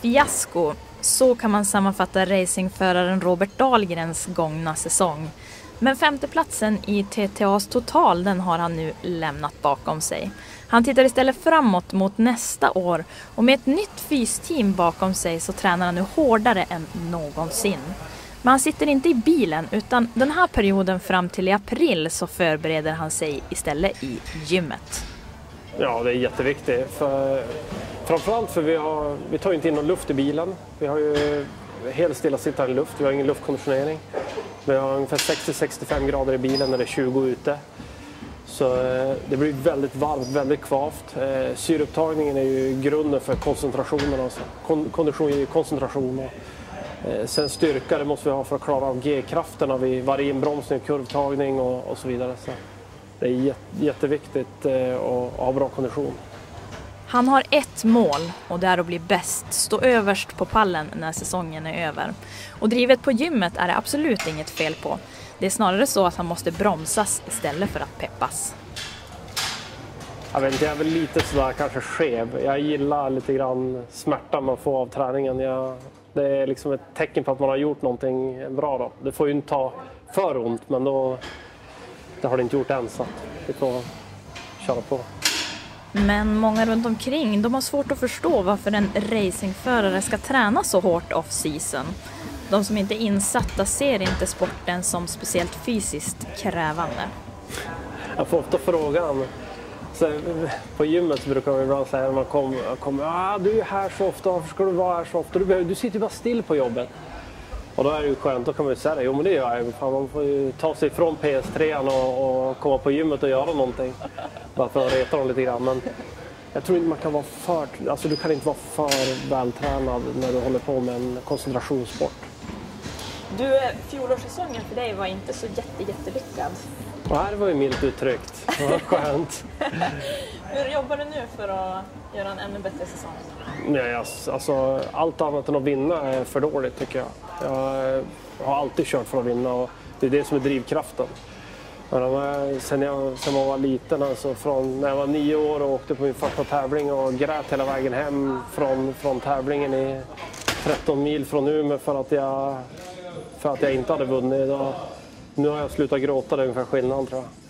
fiasko. Så kan man sammanfatta racingföraren Robert Dahlgrens gångna säsong. Men femteplatsen i TTAs total, den har han nu lämnat bakom sig. Han tittar istället framåt mot nästa år och med ett nytt fysteam bakom sig så tränar han nu hårdare än någonsin. Men han sitter inte i bilen utan den här perioden fram till i april så förbereder han sig istället i gymmet. Ja, det är jätteviktigt. Framförallt för vi tar inte in någon luft i bilen. Vi har ju helt stillasittande luft, vi har ingen luftkonditionering. Vi har ungefär 60-65 grader i bilen när det är 20 ute. Så det blir väldigt varmt, väldigt kvavt. Syreupptagningen är ju grunden för koncentrationen. Alltså. Kondition är ju koncentration. Sen styrka det måste vi ha för att klara av G-krafterna vid varje inbromsning, kurvtagning och så vidare. Så det är jätteviktigt att ha bra kondition. Han har ett mål och det är att bli bäst, stå överst på pallen när säsongen är över. Och drivet på gymmet är det absolut inget fel på. Det är snarare så att han måste bromsas istället för att peppas. Jag vet inte, jag är väl lite sådär kanske skev. Jag gillar lite grann smärta man får av träningen. Det är liksom ett tecken på att man har gjort någonting bra då. Det får ju inte ta för ont, men det har det inte gjort än så vi får köra på. Men många runt omkring, de har svårt att förstå varför en racingförare ska träna så hårt off-season. De som inte är insatta ser inte sporten som speciellt fysiskt krävande. Jag får ofta frågan. Så på gymmet så brukar man ibland säga när man kommer du är här så ofta, varför ska du vara här så ofta? Du sitter ju bara still på jobbet. Och då är det ju skönt, då kan man ju säga det. Jo men det gör jag. Fan, man får ju ta sig från PS3 och komma på gymmet och göra någonting. Bara för att reta dem lite grann. Men jag tror inte man kan vara du kan inte vara för vältränad när du håller på med en koncentrationssport. Fjolårssäsongen för dig var inte så jättelyckad. Nej, det var ju milt uttryckt. Det var skönt. Hur jobbar du nu för att göra en ännu bättre säsong? Nej, alltså, allt annat än att vinna är för dåligt tycker jag. Jag har alltid kört för att vinna och det är det som är drivkraften. Sen man var liten, alltså från när jag var 9 år och åkte på min första tävling och grät hela vägen hem från tävlingen i 13 mil från Umeå för att jag inte hade vunnit. Nu har jag slutat gråta, det är ungefär skillnad tror jag.